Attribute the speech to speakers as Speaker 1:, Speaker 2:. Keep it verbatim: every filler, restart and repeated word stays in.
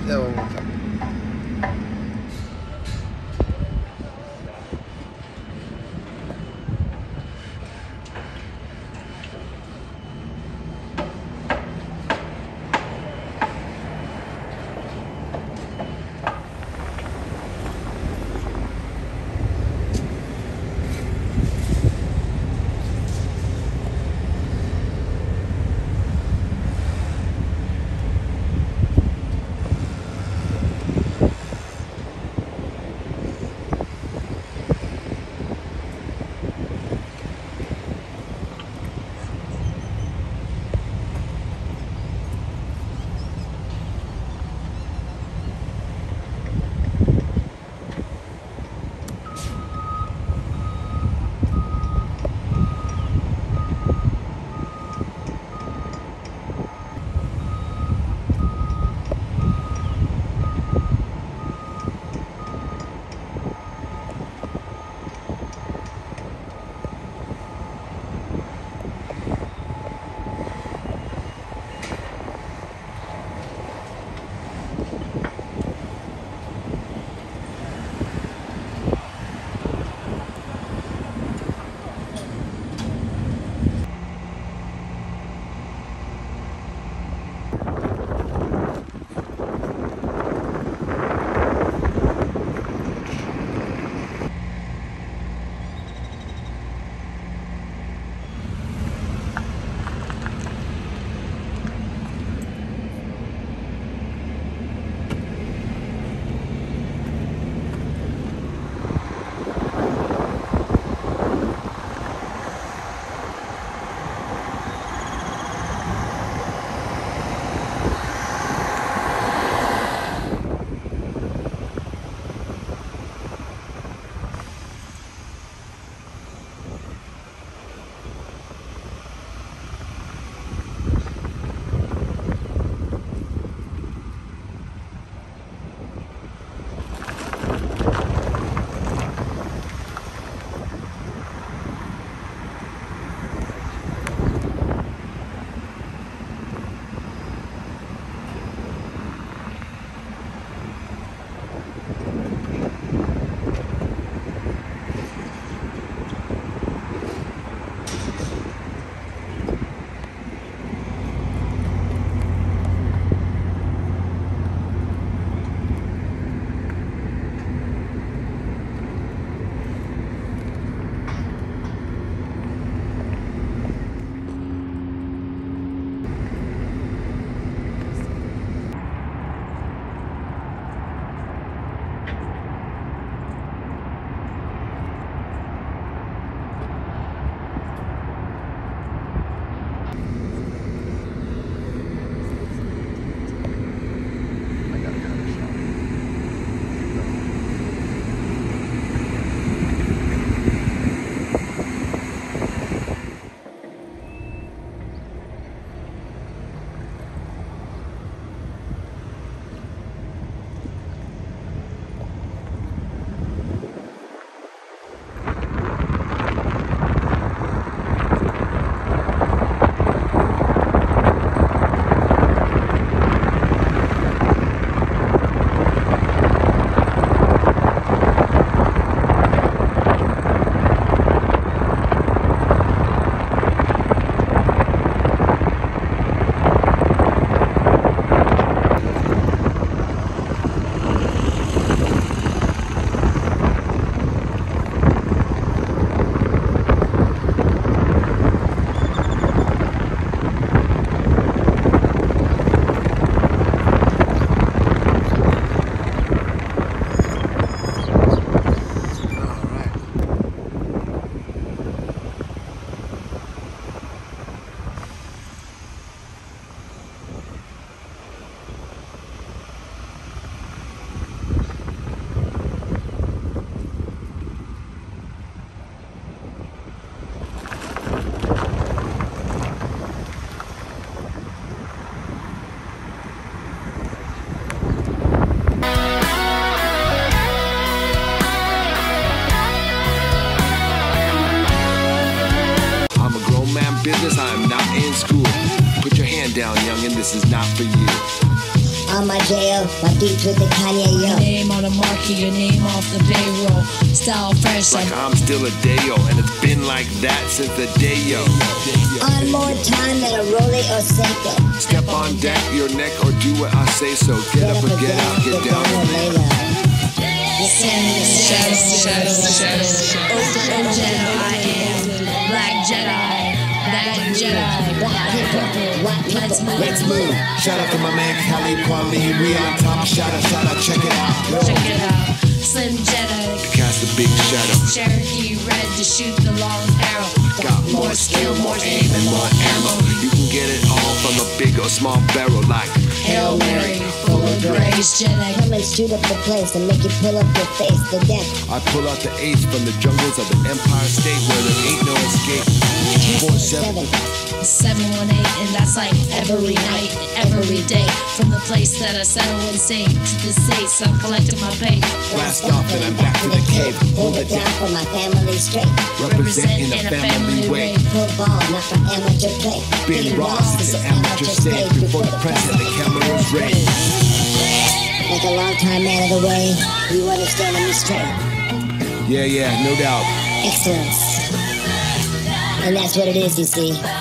Speaker 1: that one more time.
Speaker 2: business, I am not in school. Put your hand down, youngin', this is not for you.
Speaker 1: on my J O, my beats with the Kanye, yo.
Speaker 2: Your name on the marquee, your name off the payroll. Style fresh
Speaker 3: like I'm still a Dayo, and it's been like that since the day, yo.
Speaker 1: On more time than a Rolly or Seiko.
Speaker 3: Step on deck, your neck, or do what I say so. Get up or get out, get down and lay low.
Speaker 2: Shadow, shadow, shadow. Open Jedi, I am Black Jedi. Black Jedi. Black people, let's move.
Speaker 3: Let's move. Shout out to my man Khalid Kweli. We on top. Shout out, shout out, check it out.
Speaker 2: Check it out. Slim Jedi.
Speaker 3: To cast a big shadow.
Speaker 2: Cherokee red to shoot the long arrow.
Speaker 3: Got more skill, more aim, and more ammo. You can get it all from a big or small barrel like
Speaker 2: Hail Mary, full of grace, Jedi.
Speaker 1: Come and shoot up the place and make you pull up your face to death.
Speaker 3: I pull out the ace from the jungles of the Empire State where there ain't no escape. four seven
Speaker 2: seven one eight, and that's like every night, every day. From the place that I settle and sing to the states, I'm collecting my pay.
Speaker 3: Blast off and I'm back to the cave.
Speaker 1: Hold it down for my family straight.
Speaker 3: Represent in a family way.
Speaker 1: Football, not for amateur play.
Speaker 3: Been Ross is an amateur stage before the president, the cameras raised.
Speaker 1: Like a long time man of the way, you understand me straight.
Speaker 3: Yeah, yeah, no doubt.
Speaker 1: Excellence. And that's what it is, you see.